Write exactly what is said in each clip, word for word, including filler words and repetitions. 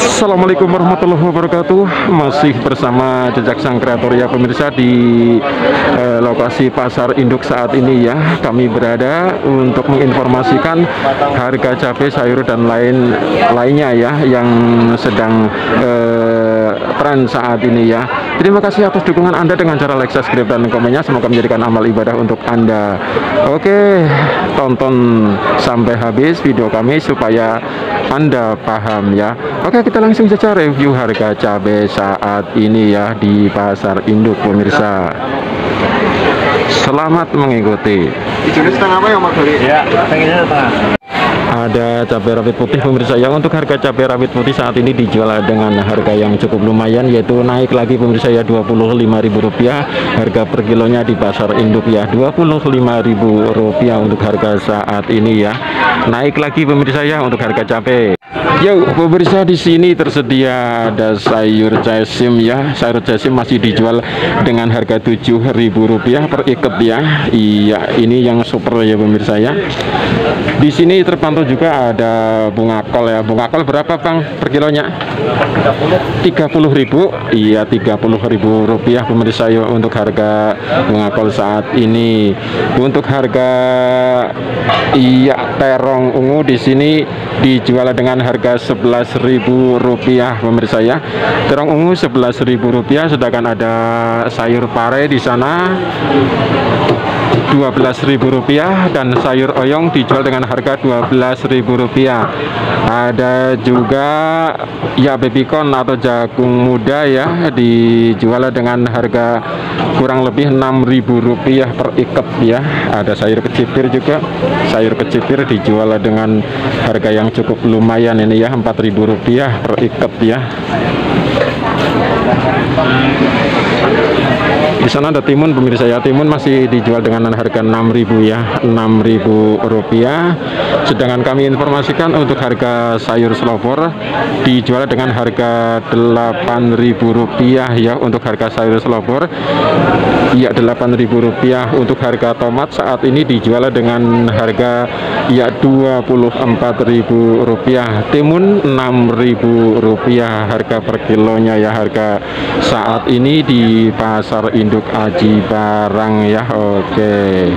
Assalamualaikum warahmatullahi wabarakatuh. Masih bersama Jejak Sang Kreator ya pemirsa di eh, lokasi pasar induk saat ini ya. Kami berada untuk menginformasikan harga cabai, sayur dan lain lainnya ya yang sedang eh, tren saat ini ya. Terima kasih atas dukungan Anda dengan cara like, subscribe dan komennya. Semoga menjadikan amal ibadah untuk Anda. Oke, tonton sampai habis video kami supaya Anda paham ya. Oke, kita langsung saja review harga cabai saat ini ya di pasar induk pemirsa. Selamat mengikuti. Hijaunya setengah apa ya Mas Bari? Ya, pengennya setengah. Ada cabai rawit putih pemirsa ya. Untuk harga cabai rawit putih saat ini dijual dengan harga yang cukup lumayan, yaitu naik lagi pemirsa ya, dua puluh lima ribu rupiah harga per kilonya di pasar induk ya. Dua puluh lima ribu rupiah untuk harga saat ini ya. Naik lagi pemirsa ya untuk harga cabai. Yo pemirsa, di sini tersedia ada sayur jasim ya. Sayur jasim masih dijual dengan harga tujuh ribu rupiah per ikat ya. Iya, ini yang super ya pemirsa ya. Di sini terpantau juga ada bunga kol ya. Bunga kol berapa Bang per kilonya? tiga puluh ribu. Iya, tiga puluh ribu rupiah pemirsa ya untuk harga bunga kol saat ini. Untuk harga iya terong ungu di sini dijual dengan harga sebelas ribu rupiah pemirsa ya. Terong ungu sebelas ribu rupiah, sedangkan ada sayur pare di sana dua belas ribu rupiah dan sayur oyong dijual dengan harga dua belas ribu rupiah. Ada juga ya babycon atau jagung muda ya, dijual dengan harga kurang lebih enam ribu rupiah per ikat ya. Ada sayur kecipir juga. Sayur kecipir dijual dengan harga yang cukup lumayan ini ya, empat ribu rupiah per ikat ya. Di sana ada timun pemirsa ya. Timun masih dijual dengan harga enam ribu ya, enam ribu rupiah. Sedangkan kami informasikan untuk harga sayur selopor dijual dengan harga delapan ribu rupiah ya. Untuk harga sayur selopor ya delapan ribu rupiah. Untuk harga tomat saat ini dijual dengan harga ya dua puluh empat ribu rupiah. Timun enam ribu rupiah harga per kilonya ya, harga saat ini di pasar induk Aji Barang ya. Oke.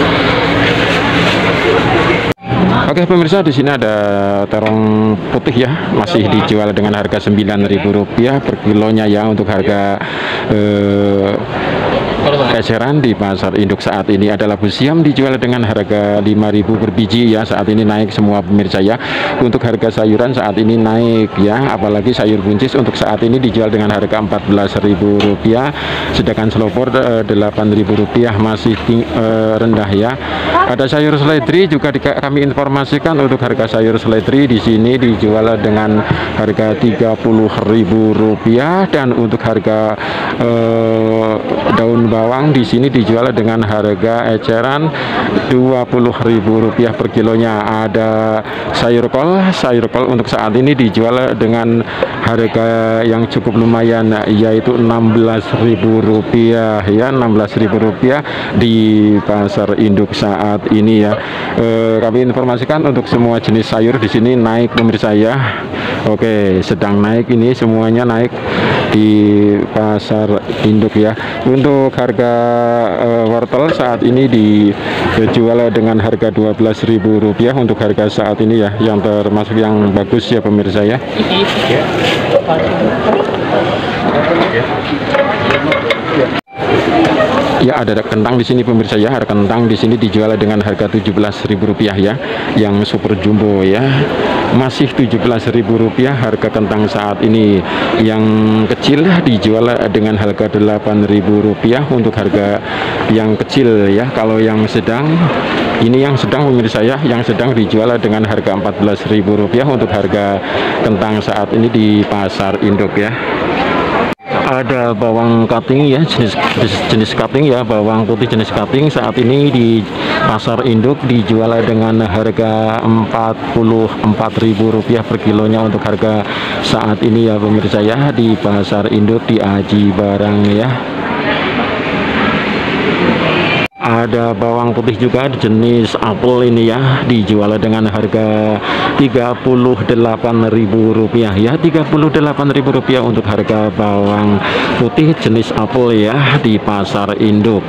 Oke pemirsa, di sini ada terong putih ya, masih dijual dengan harga sembilan ribu rupiah per kilonya ya. Untuk harga eh, eceran di pasar induk saat ini adalah busiam dijual dengan harga lima ribu per biji ya. Saat ini naik semua pemirsa ya. Untuk harga sayuran saat ini naik ya, apalagi sayur buncis untuk saat ini dijual dengan harga empat belas ribu rupiah, sedangkan selopor eh, delapan ribu rupiah, masih ting, eh, rendah ya. Ada sayur seledri juga di, kami informasikan untuk harga sayur seledri di sini dijual dengan harga tiga puluh ribu rupiah, dan untuk harga eh, daun bawang di sini dijual dengan harga eceran dua puluh ribu rupiah per kilonya. Ada sayur kol, sayur kol untuk saat ini dijual dengan harga yang cukup lumayan, yaitu enam belas ribu rupiah ya, enam belas ribu rupiah di pasar induk saat ini ya. E, kami informasikan untuk semua jenis sayur di sini naik pemirsa ya. Oke, sedang naik ini, semuanya naik di pasar induk ya. Untuk harga e, wortel saat ini dijual dengan harga dua belas ribu rupiah untuk harga saat ini ya, yang termasuk yang bagus ya pemirsa ya. Ya, ada kentang di sini pemirsa ya. Harga kentang di sini dijual dengan harga tujuh belas ribu rupiah ya, yang super jumbo ya. Masih tujuh belas ribu rupiah harga kentang saat ini. Yang kecil dijual dengan harga delapan ribu rupiah untuk harga yang kecil ya. Kalau yang sedang, ini yang sedang pemirsa ya, yang sedang dijual dengan harga empat belas ribu rupiah untuk harga kentang saat ini di pasar induk ya. Ada bawang cutting ya, jenis jenis cutting ya, bawang putih jenis cutting saat ini di pasar induk dijual dengan harga empat puluh empat ribu rupiah per kilonya untuk harga saat ini ya pemirsa ya, di pasar induk di Aji Barang ya. Ada bawang putih juga jenis apel ini ya, dijual dengan harga tiga puluh delapan ribu rupiah ya, tiga puluh delapan ribu rupiah untuk harga bawang putih jenis apel ya di pasar induk.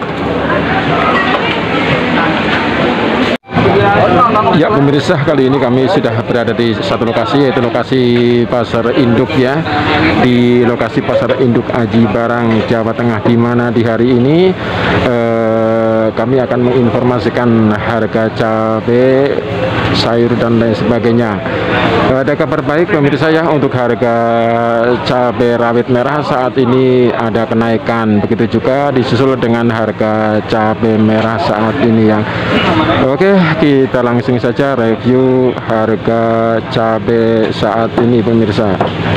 Ya pemirsa, kali ini kami sudah berada di satu lokasi, yaitu lokasi pasar induk ya, di lokasi pasar induk Aji Barang, Jawa Tengah, di mana di hari ini eh, kami akan menginformasikan harga cabai, sayur dan lain sebagainya. Ada kabar baik pemirsa ya, untuk harga cabai rawit merah saat ini ada kenaikan, begitu juga disusul dengan harga cabai merah saat ini ya. Oke, kita langsung saja review harga cabai saat ini pemirsa.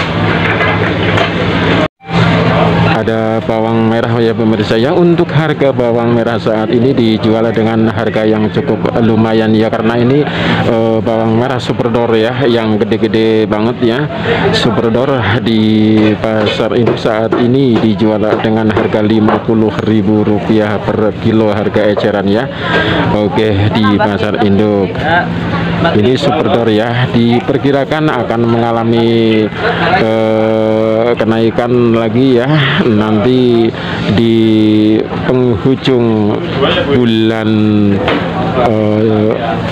Ada bawang merah ya pemirsa ya. Untuk harga bawang merah saat ini dijual dengan harga yang cukup lumayan ya, karena ini eh, bawang merah superdor ya, yang gede-gede banget ya. Superdor di pasar induk saat ini dijual dengan harga lima puluh ribu rupiah per kilo, harga eceran ya. Oke, di pasar induk ini superdor ya, diperkirakan akan mengalami eh, kenaikan lagi ya nanti di penghujung bulan uh,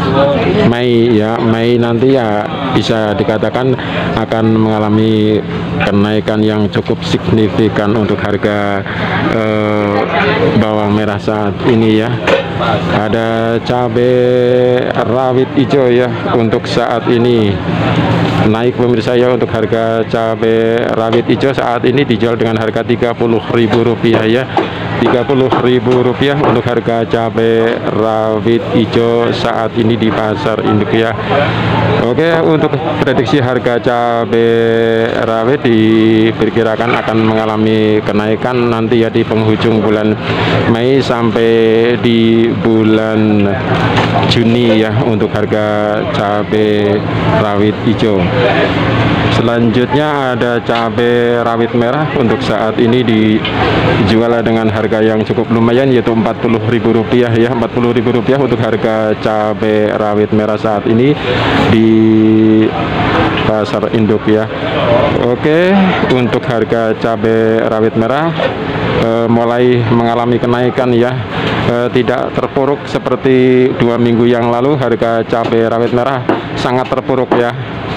Mei ya. Mei nanti ya bisa dikatakan akan mengalami kenaikan yang cukup signifikan untuk harga uh, bawang merah saat ini ya. Ada cabai rawit hijau ya, untuk saat ini naik pemirsa ya. Untuk harga cabai rawit hijau saat ini dijual dengan harga tiga puluh ribu rupiah ya, tiga puluh ribu rupiah untuk harga cabai rawit hijau saat ini di pasar induk ya. Oke, untuk prediksi harga cabai rawit diperkirakan akan mengalami kenaikan nanti ya di penghujung bulan Mei sampai di bulan Juni ya, untuk harga cabai rawit hijau. Selanjutnya ada cabai rawit merah, untuk saat ini dijual dengan harga yang cukup lumayan, yaitu empat puluh ribu rupiah ya, empat puluh ribu rupiah untuk harga cabai rawit merah saat ini di pasar induk ya. Oke, untuk harga cabai rawit merah eh, mulai mengalami kenaikan ya, eh, tidak terpuruk seperti dua minggu yang lalu. Harga cabai rawit merah sangat terpuruk ya,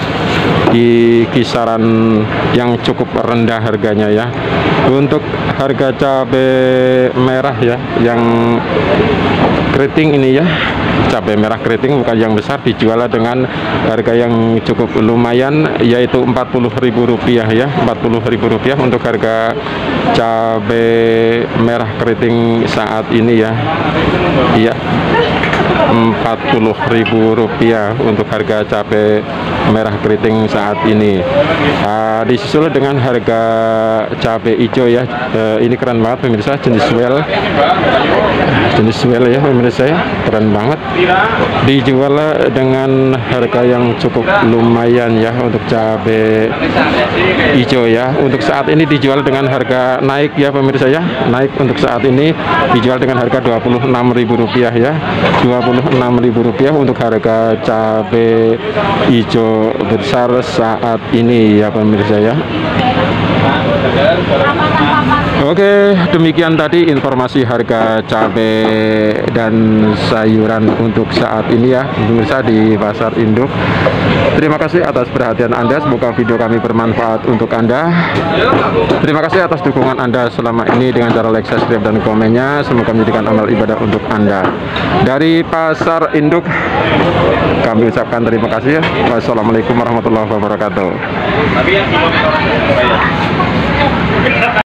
di kisaran yang cukup rendah harganya ya. Untuk harga cabai merah ya, yang keriting ini ya, cabai merah keriting bukan yang besar, dijual dengan harga yang cukup lumayan, yaitu empat puluh ribu rupiah ya, empat puluh ribu rupiah untuk harga cabai merah keriting saat ini ya. Iya, empat puluh ribu rupiah untuk harga cabai merah keriting saat ini. Nah, disusul dengan harga cabai hijau ya. E, ini keren banget pemirsa, jenis well, jenis well ya pemirsa ya, keren banget. Dijual dengan harga yang cukup lumayan ya untuk cabai hijau ya. Untuk saat ini dijual dengan harga naik ya pemirsa ya, naik. Untuk saat ini dijual dengan harga dua puluh enam ribu rupiah ya, dua puluh enam ribu rupiah untuk harga cabai hijau besar saat ini ya pemirsa ya. Oke, demikian tadi informasi harga cabai dan sayuran untuk saat ini ya pemirsa di pasar induk. Terima kasih atas perhatian Anda, semoga video kami bermanfaat untuk Anda. Terima kasih atas dukungan Anda selama ini dengan cara like, subscribe, dan komennya. Semoga menjadikan amal ibadah untuk Anda. Dari pasar induk kami ucapkan terima kasih ya. Wassalamualaikum warahmatullahi wabarakatuh.